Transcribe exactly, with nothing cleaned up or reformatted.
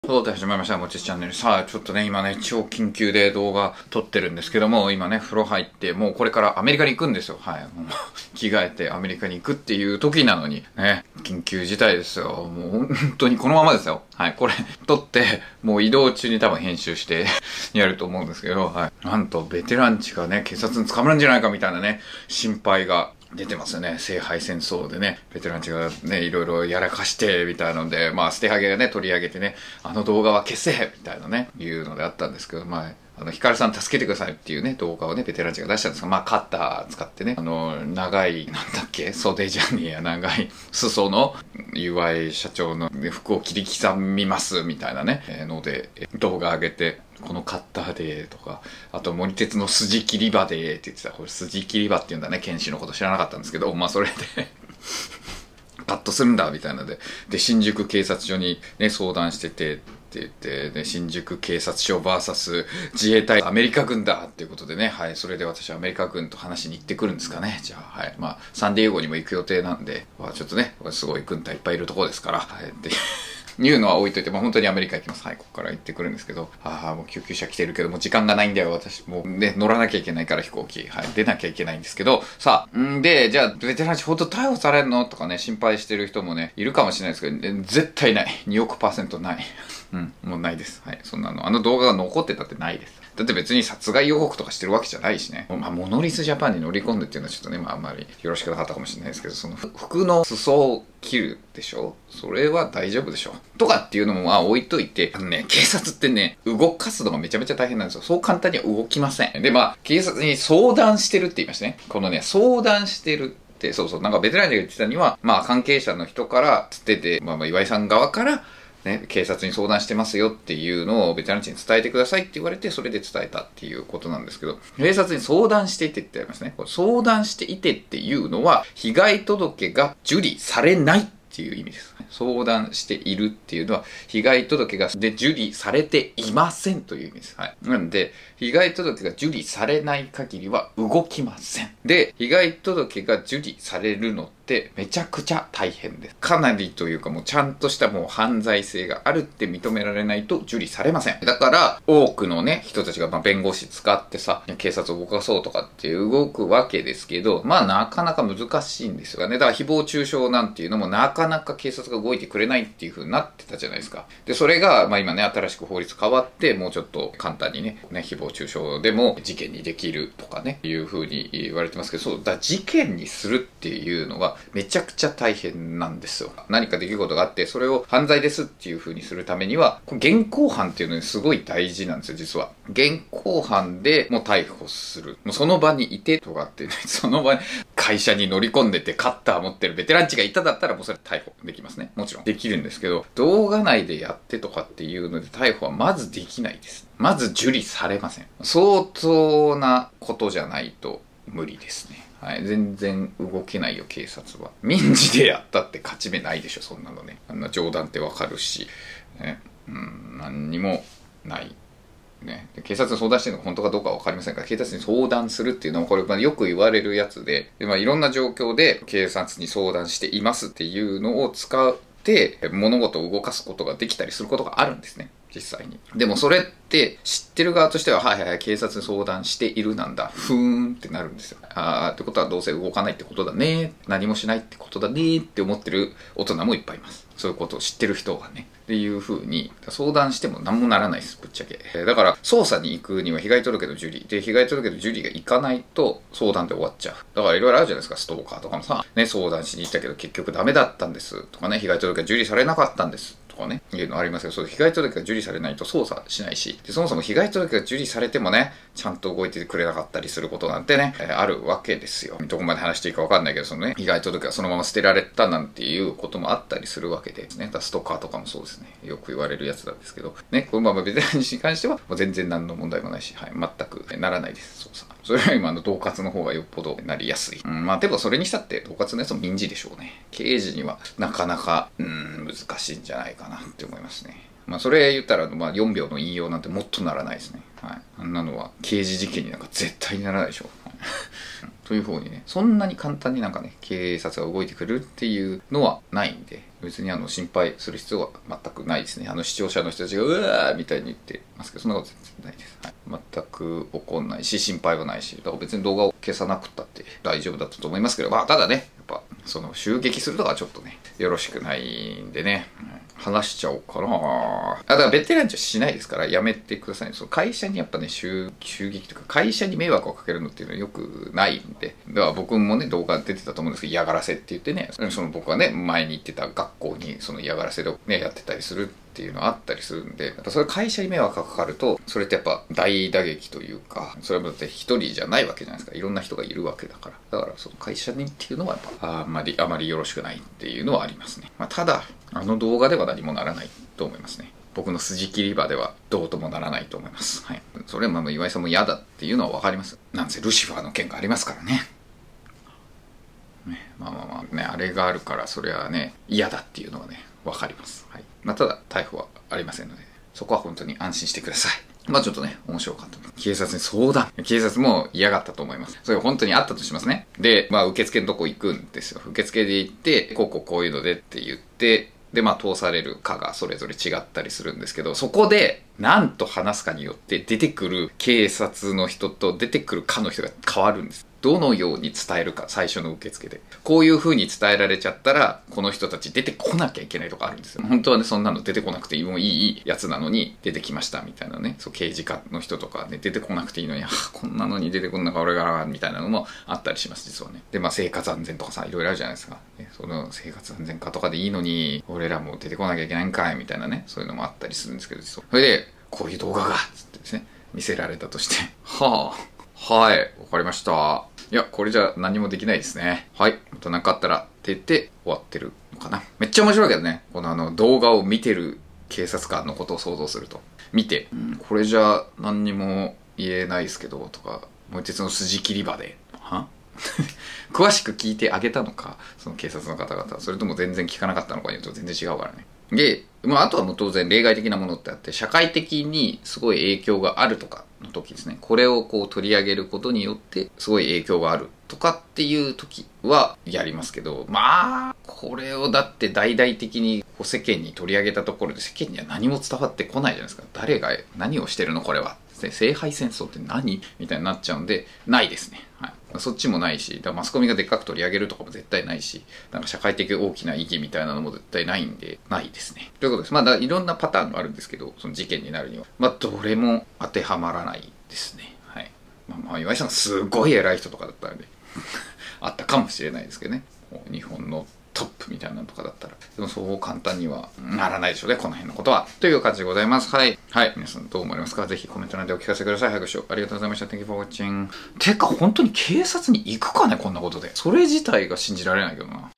そうで始まりました。もちチャンネル。さあ、ちょっとね、今ね、超緊急で動画撮ってるんですけども、今ね、風呂入って、もうこれからアメリカに行くんですよ。はい。もう着替えてアメリカに行くっていう時なのに、ね、緊急事態ですよ。もう本当にこのままですよ。はい。これ、撮って、もう移動中に多分編集してやると思うんですけど、はい。なんと、ベテランチがね、警察に捕まるんじゃないかみたいなね、心配が出てますよね。聖杯戦争でね、ベテランチがね、いろいろやらかして、みたいなので、まあ、捨てはげがね、取り上げてね、あの動画は消せみたいなね、いうのであったんですけど、まあ、あの、ヒカルさん助けてくださいっていうね、動画をね、ベテランチが出したんですが、まあ、カッター使ってね、あの、長い、なんだっけ、袖じゃねえや、長い裾の、ユーアイ 社長の服を切り刻みます、みたいなね、ので、動画上げて、このカッターでとか、あと森鉄の筋切り場でって言ってた。これ筋切り場って言うんだね。剣士のこと知らなかったんですけど、まあそれでカットするんだみたいなので、で、新宿警察署にね、相談してて、って言って、ね、新宿警察署 ブイエス 自衛隊アメリカ軍だっていうことでね、はい、それで私はアメリカ軍と話しに行ってくるんですかね。じゃあ、はい、まあ、サンディエゴにも行く予定なんで、まあ、ちょっとね、すごい軍隊いっぱいいるとこですから、はい、っていうのは置いといて、まあ本当にアメリカ行きます。はい、ここから行ってくるんですけど、ああ、もう救急車来てるけど、もう時間がないんだよ、私。もうね、乗らなきゃいけないから飛行機。はい、出なきゃいけないんですけど、さあ、んで、じゃあ、ベテランチ本当逮捕されるのとかね、心配してる人もね、いるかもしれないですけど、ね、絶対ない。におくパーセントない。うん、もうないです。はい、そんなの。あの動画が残ってたってないです。だって別に殺害予告とかしてるわけじゃないしね。まあ、モノリスジャパンに乗り込んでっていうのはちょっとね、まああんまりよろしくなかったかもしれないですけど、その服の裾を切るでしょ？それは大丈夫でしょ？とかっていうのもまあ置いといて、あのね、警察ってね、動かすのがめちゃめちゃ大変なんですよ。そう簡単には動きません。で、まあ、警察に相談してるって言いましたね。このね、相談してる。そうそう、なんかベテランが言ってたには、まあ関係者の人からつってて、まあまあ岩井さん側から、ね、警察に相談してますよっていうのをベテランチに伝えてくださいって言われて、それで伝えたっていうことなんですけど、警察に相談していてってありますね。これ相談していてっていうのは、被害届が受理されないっていう意味です。相談しているっていうのは、被害届がで受理されていませんという意味です。はい。なんで、被害届が受理されない限りは動きません。で、被害届が受理されるのってめちゃくちゃ大変です。かなりというかもうちゃんとしたもう犯罪性があるって認められないと受理されません。だから、多くのね、人たちがまあ弁護士使ってさ、警察を動かそうとかって動くわけですけど、まあなかなか難しいんですよね。だから誹謗中傷なんていうのもなかなか警察が動いてくれないっていう風になってたじゃないですか。で、それが、まあ今ね、新しく法律変わって、もうちょっと簡単にね、ね、誹謗中傷でも事件にできるとかね、いう風に言われてますけど、そう、だ事件にするっていうのはめちゃくちゃ大変なんですよ。何か出来事があって、それを犯罪ですっていう風にするためには、現行犯っていうのにすごい大事なんですよ、実は。現行犯でもう逮捕する。もうその場にいてとかって、ね、その場に会社に乗り込んでてカッター持ってるベテランチがいただったらもうそれ逮捕できますね。もちろん。できるんですけど、動画内でやってとかっていうので逮捕はまずできないです。まず受理されません。相当なことじゃないと無理ですね。はい。全然動けないよ、警察は。民事でやったって勝ち目ないでしょ、そんなのね。あんな冗談ってわかるし、ね。うん、何にもない。ね、で警察に相談してるのが本当かどうかは分かりませんが、警察に相談するっていうのはこれ、まあ、よく言われるやつで、でまあ、いろんな状況で警察に相談していますっていうのを使って物事を動かすことができたりすることがあるんですね、実際に。でもそれって知ってる側としては、はいはいはい、警察に相談しているなんだ、ふーんってなるんですよ。あーってことはどうせ動かないってことだね、何もしないってことだねって思ってる大人もいっぱいいます。そういうことを知ってる人がね。っていう風に相談しても何もならないです、ぶっちゃけ。だから捜査に行くには被害届の受理で、被害届の受理がいかないと相談で終わっちゃう。だからいろいろあるじゃないですか、ストーカーとかもさ、ね、相談しに行ったけど結局ダメだったんですとかね、被害届が受理されなかったんですとかね、いうのありますけど、そう被害届が受理されないと捜査しないし、でそもそも被害届が受理されてもね、ちゃんと動いてくれなかったりすることなんてね、えー、あるわけですよ。どこまで話していいかわかんないけど、そのね、被害届がそのまま捨てられたなんていうこともあったりするわけで、ね、ストーカーとかもそうですね、よく言われるやつなんですけど、ね、このままベテランに関しては、もう全然何の問題もないし、はい、全くならないです、捜査。それは今の恫喝の方がよっぽどなりやすい。うん、まあでもそれにしたって恫喝のやつも民事でしょうね。刑事にはなかなか、うん、難しいんじゃないかなって思いますね。まあそれ言ったら、まあよんびょうの引用なんてもっとならないですね。はい。あんなのは刑事事件になんか絶対にならないでしょう。はいという方にね、そんなに簡単になんかね、警察が動いてくるっていうのはないんで、 別にあの心配する必要は全くないですね。あの視聴者の人たちがうわーみたいに言ってますけど、そんなこと全然ないです。はい、全く怒んないし、心配はないし、だから別に動画を消さなくったって大丈夫だったと思いますけど、まあただね、やっぱその襲撃するとかはちょっとね、よろしくないんでね、話しちゃおうかな。あ、だからベテランじゃしないですからやめてくださいね。その会社にやっぱね、襲撃とか会社に迷惑をかけるのっていうのはよくないんで、だから僕もね、動画出てたと思うんですけど、嫌がらせって言ってね、その僕はね、前に行ってた学校にその嫌がらせでね、やってたりするっていうのはあったりするんで、やっぱそれ会社に迷惑がかかると、それってやっぱ大打撃というか、それはだって一人じゃないわけじゃないですか。いろんな人がいるわけだから。だからその会社にっていうのはやっぱ、あんまり、あまりよろしくないっていうのはありますね。まあ、ただ、あの動画では何もならないと思いますね。僕の筋切り場ではどうともならないと思います。はい。それはまあ岩井さんも嫌だっていうのはわかります。なんせルシファーの件がありますからね。ね、まあまあまあね、あれがあるからそれはね、嫌だっていうのはね、わかります。はい。まあただ、逮捕はありませんので、そこは本当に安心してください。まあちょっとね、面白かった。警察に相談。警察も嫌がったと思います。それが本当にあったとしますね。で、まあ受付のとこ行くんですよ。受付で行って、こうこうこういうのでって言って、で、まあ通されるかがそれぞれ違ったりするんですけど、そこで何と話すかによって出てくる警察の人と出てくる課の人が変わるんです。どのように伝えるか、最初の受付で。こういう風に伝えられちゃったら、この人たち出てこなきゃいけないとかあるんですよ。本当はね、そんなの出てこなくてもいいやつなのに、出てきましたみたいなね。そう、刑事課の人とかね、出てこなくていいのに、あ、こんなのに出てこんなか俺が、みたいなのもあったりします、実はね。で、まあ、生活安全とかさ、いろいろあるじゃないですか。ね、その生活安全課とかでいいのに、俺らも出てこなきゃいけないんかい、みたいなね。そういうのもあったりするんですけど、実は。それで、こういう動画が、つってですね、見せられたとして、はあ、はい、わかりました。いや、これじゃ何もできないですね。はい。また何かあったらって言って終わってるのかな。めっちゃ面白いけどね。このあの動画を見てる警察官のことを想像すると。見て、うん、これじゃ何にも言えないですけど、とか、もう一つの筋切り場で、は詳しく聞いてあげたのか、その警察の方々。それとも全然聞かなかったのかによると全然違うからね。で、まあ、あとはもう当然例外的なものってあって、社会的にすごい影響があるとかの時ですね。これをこう取り上げることによって、すごい影響があるとかっていう時はやりますけど、まあ、これをだって大々的にこう世間に取り上げたところで世間には何も伝わってこないじゃないですか。誰が何をしてるのこれは。聖杯戦争って何みたいになっちゃうんで、ないですね。はい。そっちもないし、だからマスコミがでっかく取り上げるとかも絶対ないし、なんか社会的大きな意義みたいなのも絶対ないんで、ないですね。ということです。まあ、だいろんなパターンがあるんですけど、その事件になるには。まあ、どれも当てはまらないですね。はい。まあ、まあ、岩井さんがすごい偉い人とかだったらね、あったかもしれないですけどね。日本のトップみたいなのとかだったら。でもそう簡単にはならないでしょうね、この辺のことは。という感じでございます。はい。はい。皆さんどう思われますか？ぜひコメント欄でお聞かせください。はい、ご視聴ありがとうございました。Thank you for watching. てか、本当に警察に行くかね、こんなことで。それ自体が信じられないけどな。